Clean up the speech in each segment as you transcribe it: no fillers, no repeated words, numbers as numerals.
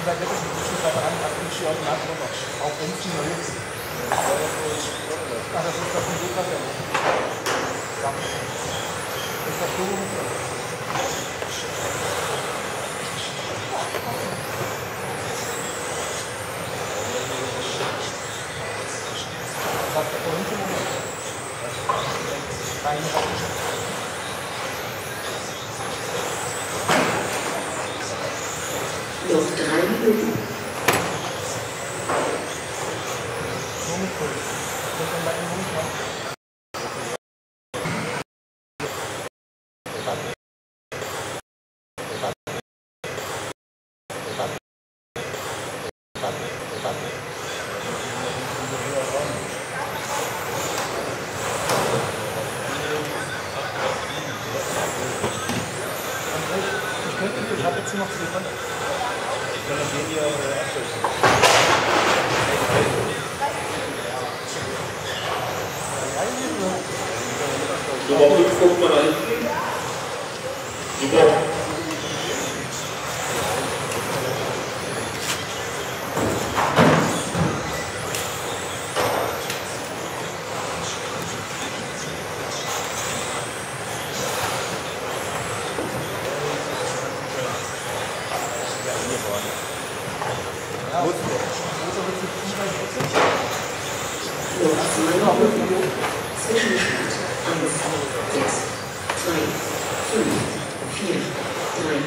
gesagt, das ist ein bisschen daran, dass ich hier heute Nacht noch, auch wenn es nur ist. Das ist das ein guter Weg. Das ist das Duo. Das ist der Moment. Noch 3 Minuten. Ich habe jetzt noch zu viel Kontakt. Ich kann das hier abschließen. Nummer 5, guck mal da hinten. Super. Zwischenstand 1, 6, 2, 5, 4, 3.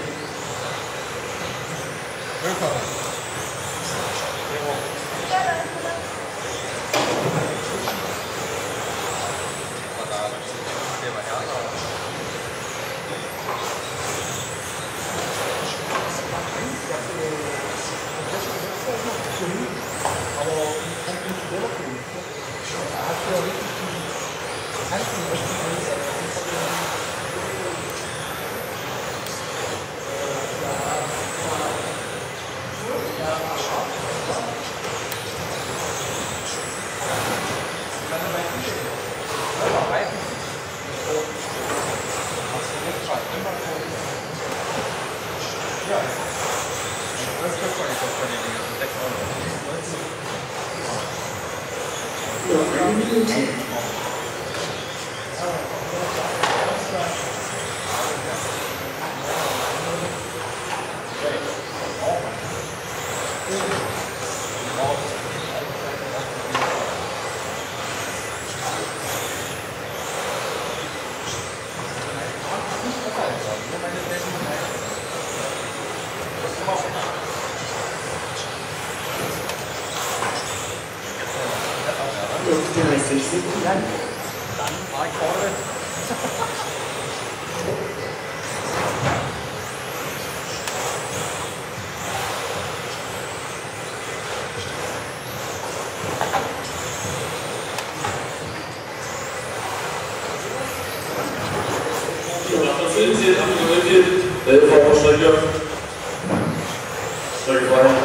Noch 1 Minute. Noch 30 Sekunden. Dann war ich vorne. Was sind Sie? Haben Sie 11 Strecke? Strecke frei.